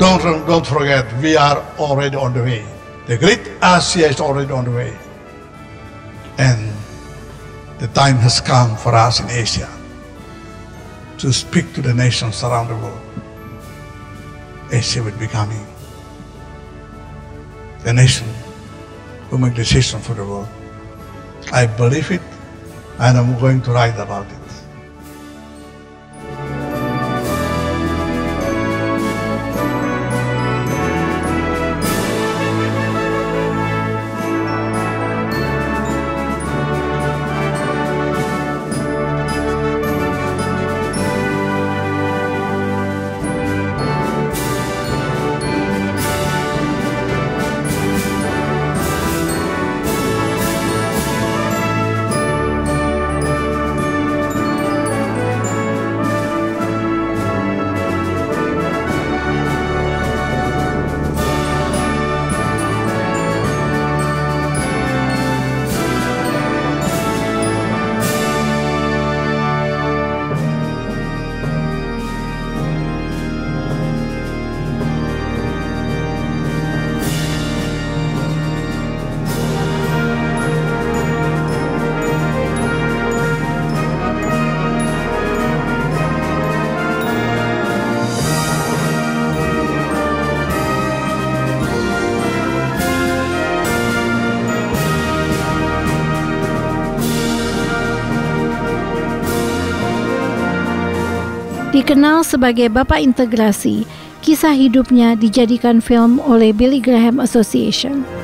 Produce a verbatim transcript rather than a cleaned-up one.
don't, don't forget, we are already on the way. The Great Asia is already on the way. And the time has come for us in Asia to speak to the nations around the world. Asia will be becoming the nation who make decisions for the world. I believe it, and I'm going to write about it. Dikenal sebagai Bapak Integrasi, kisah hidupnya dijadikan film oleh Billy Graham Association.